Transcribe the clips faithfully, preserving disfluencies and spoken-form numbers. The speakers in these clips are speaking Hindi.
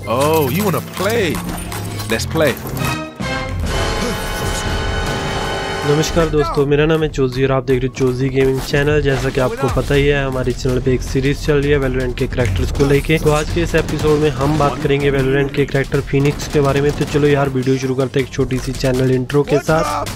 Oh, you wanna play? Let's play. नमस्कार दोस्तों, मेरा नाम है जोजी और आप देख रहे हो जोजी गेमिंग चैनल। जैसा कि आपको पता ही है, हमारे चैनल पे एक सीरीज चल रही है वैलोरेंट के कैरेक्टर्स को लेके। तो आज के इस एपिसोड में हम बात करेंगे वैलोरेंट के कैरेक्टर फिनिक्स के बारे में। तो चलो यार, वीडियो शुरू करते हैं एक छोटी सी चैनल इंट्रो के साथ।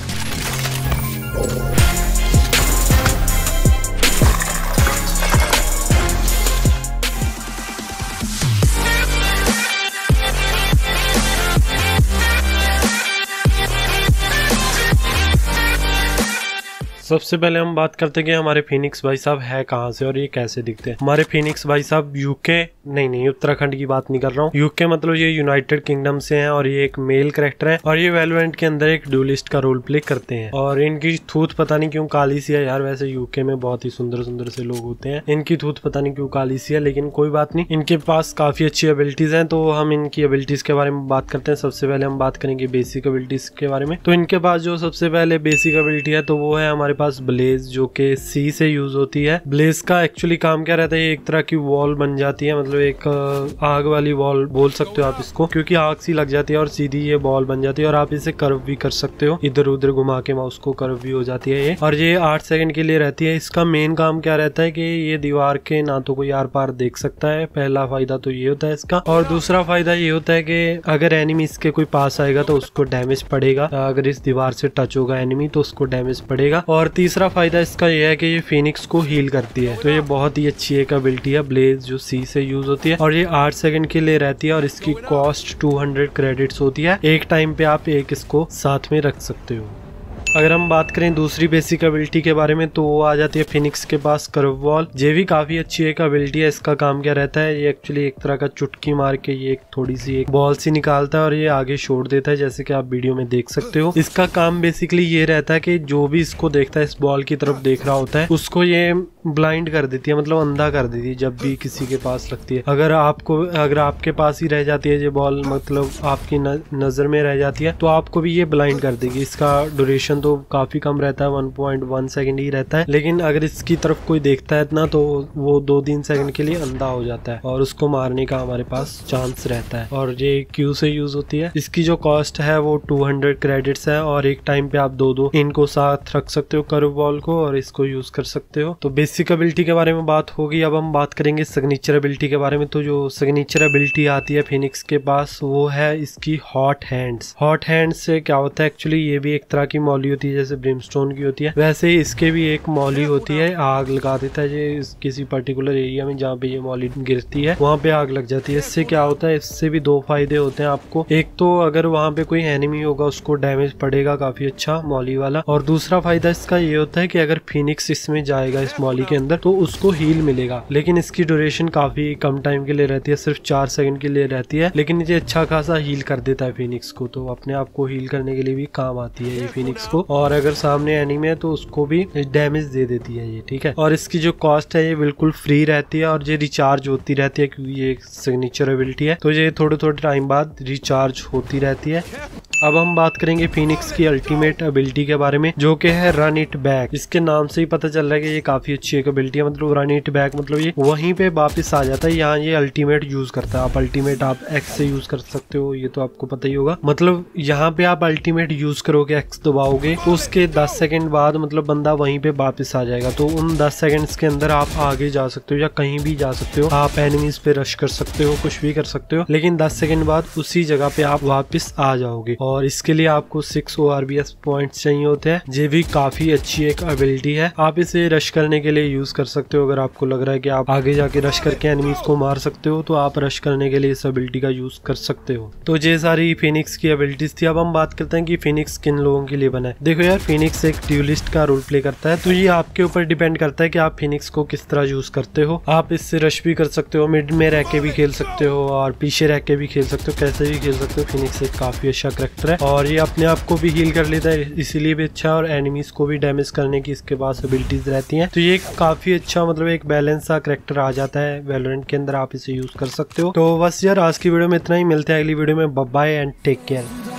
सबसे पहले हम बात करते हैं कि हमारे फिनिक्स भाई साहब है कहाँ से और ये कैसे दिखते हैं। हमारे फिनिक्स भाई साहब यूके नहीं नहीं उत्तराखंड की बात नहीं कर रहा हूँ। यूके मतलब ये यूनाइटेड किंगडम से हैं और ये एक मेल कैरेक्टर है और ये वैलोरेंट के अंदर एक ड्यूलिस्ट का रोल प्ले करते हैं। और इनकी थूत पता नहीं क्यों काली सी है यार। वैसे यूके में बहुत ही सुंदर सुंदर से लोग होते हैं, इनकी थूत पता नहीं क्यों काली सी है, लेकिन कोई बात नहीं। इनके पास काफी अच्छी एबिलिटीज है, तो हम इनकी एबिलिटीज के बारे में बात करते हैं। सबसे पहले हम बात करेंगे बेसिक एबिलिटीज के बारे में। तो इनके पास जो सबसे पहले बेसिक एबिलिटी है तो वो है हमारे पास ब्लेज, जो कि सी से यूज होती है। ब्लेज का एक्चुअली काम क्या रहता है, एक तरह की वॉल बन जाती है, मतलब एक आग वाली वॉल बोल सकते हो आप इसको, क्योंकि आग सी लग जाती है और सीधी ये बॉल बन जाती है। और आप इसे कर्व भी कर सकते हो, इधर उधर घुमा के माउस को कर्व भी हो जाती है ये। और ये आठ सेकंड के लिए रहती है। इसका मेन काम क्या रहता है कि ये दीवार के ना तो कोई आर पार देख सकता है, पहला फायदा तो ये होता है इसका। और दूसरा फायदा ये होता है कि अगर एनिमी इसके कोई पास आएगा तो उसको डैमेज पड़ेगा, अगर इस दीवार से टच होगा एनिमी तो उसको डैमेज पड़ेगा। और तीसरा फायदा इसका यह है कि ये फिनिक्स को हील करती है, तो ये बहुत ही अच्छी एक एबिलिटी है ब्लेज, जो सी से यूज होती है। और ये आठ सेकंड के लिए रहती है और इसकी कॉस्ट टू हंड्रेड क्रेडिट्स होती है। एक टाइम पे आप एक इसको साथ में रख सकते हो। अगर हम बात करें दूसरी बेसिक एबिलिटी के बारे में तो वो आ जाती है फिनिक्स के पास कर्व वॉल। ये भी काफी अच्छी एक एबिलिटी है। इसका काम क्या रहता है, ये एक्चुअली एक तरह का चुटकी मार के ये एक थोड़ी सी एक बॉल सी निकालता है और ये आगे छोड़ देता है, जैसे कि आप वीडियो में देख सकते हो। इसका काम बेसिकली ये रहता है कि जो भी इसको देखता है, इस बॉल की तरफ देख रहा होता है, उसको ये ब्लाइंड कर देती है, मतलब अंधा कर देती है जब भी किसी के पास लगती है। अगर आपको अगर आपके पास ही रह जाती है ये बॉल, मतलब आपकी नजर में रह जाती है, तो आपको भी ये ब्लाइंड कर देगी। इसका ड्यूरेशन तो काफी कम रहता है, वन पॉइंट वन सेकंड ही रहता है, लेकिन अगर इसकी तरफ कोई देखता है ना तो वो दो तीन सेकंड के लिए अंधा हो जाता है और उसको मारने का हमारे पास चांस रहता है। और ये क्यू से यूज होती है। इसकी जो कॉस्ट है वो टू हंड्रेड क्रेडिट्स है और एक टाइम पे आप दो दो इनको साथ रख सकते हो कर्व बॉल को और इसको यूज कर सकते हो। तो बेसिक एबिलिटी के बारे में बात होगी। अब हम बात करेंगे सिग्नेचर एबिलिटी के बारे में। तो जो सिग्नेचर एबिलिटी आती है फिनिक्स के पास वो है इसकी हॉट हैंड्स। हॉट हैंड्स से क्या होता है, एक्चुअली ये भी एक तरह की मौली होती है, जैसे ब्रिमस्टोन की होती है वैसे ही इसके भी एक मौली होती है। आग लगा देता है ये किसी पर्टिकुलर एरिया में, जहाँ पे ये मौली गिरती है वहाँ पे आग लग जाती है। इससे क्या होता है, इससे भी दो फायदे होते हैं आपको। एक तो अगर वहाँ पे कोई एनिमी होगा उसको डैमेज पड़ेगा काफी अच्छा मौली वाला। और दूसरा फायदा इसका ये होता है कि अगर फिनिक्स इसमें जाएगा इस मौली के अंदर तो उसको हील मिलेगा, लेकिन इसकी ड्यूरेशन काफी कम टाइम के लिए रहती है, सिर्फ चार सेकंड के लिए रहती है, लेकिन ये अच्छा खासा हील कर देता है फिनिक्स को, तो अपने आप को हील करने के लिए भी काम आती है ये फिनिक्स को। और अगर सामने एनिमी है तो उसको भी डैमेज दे देती है ये, ठीक है। और इसकी जो कॉस्ट है ये बिल्कुल फ्री रहती है और ये रिचार्ज होती रहती है, क्योंकि ये एक सिग्नेचर एबिलिटी है, तो ये थोड़े थोड़े टाइम बाद रिचार्ज होती रहती है। अब हम बात करेंगे फिनिक्स की अल्टीमेट एबिलिटी के बारे में, जो कि है रन इट बैक। इसके नाम से ही पता चल रहा है कि ये काफी अच्छी एक एबिलिटी है। मतलब रन इट बैक मतलब ये वहीं पे वापस आ जाता है, यहाँ ये अल्टीमेट यूज करता है। आप अल्टीमेट आप एक्स से यूज कर सकते हो, ये तो आपको पता ही होगा। मतलब यहाँ पे आप अल्टीमेट यूज करोगे, एक्स दबाओगे, तो उसके दस सेकंड बाद मतलब बंदा वहीं पे वापस आ जाएगा। तो उन दस सेकंड्स के अंदर आप आगे जा सकते हो या कहीं भी जा सकते हो, आप एनिमीज पे रश कर सकते हो, कुछ भी कर सकते हो, लेकिन दस सेकंड बाद उसी जगह पे आप वापस आ जाओगे। और इसके लिए आपको six O R B S points चाहिए होते हैं। ये भी काफी अच्छी एक एबिलिटी है, आप इसे रश करने के लिए यूज कर सकते हो। अगर आपको लग रहा है कि आप आगे जाके रश करके एनिमीज को मार सकते हो तो आप रश करने के लिए इस एबिलिटी का यूज कर सकते हो। तो ये सारी फिनिक्स की एबिलिटीज थी। अब हम बात करते हैं कि फिनिक्स किन लोगों के लिए बना है। देखो यार, फिनिक्स एक ड्यूलिस्ट का रोल प्ले करता है, तो ये आपके ऊपर डिपेंड करता है कि आप फिनिक्स को किस तरह यूज करते हो। आप इससे रश भी कर सकते हो, मिड में रह के भी खेल सकते हो और पीछे रह के भी खेल सकते हो, कैसे भी खेल सकते हो। फिनिक्स एक काफी अच्छा कैरेक्टर है और ये अपने आप को भी हील कर लेता है, इसीलिए भी अच्छा, और एनिमीज को भी डैमेज करने की इसके पास एबिलिटीज रहती हैं। तो ये काफी अच्छा मतलब एक बैलेंस सा कैरेक्टर आ जाता है वैलोरेंट के अंदर, आप इसे यूज कर सकते हो। तो बस यार, आज की वीडियो में इतना ही। मिलते हैं अगली वीडियो में। Bye bye and take care.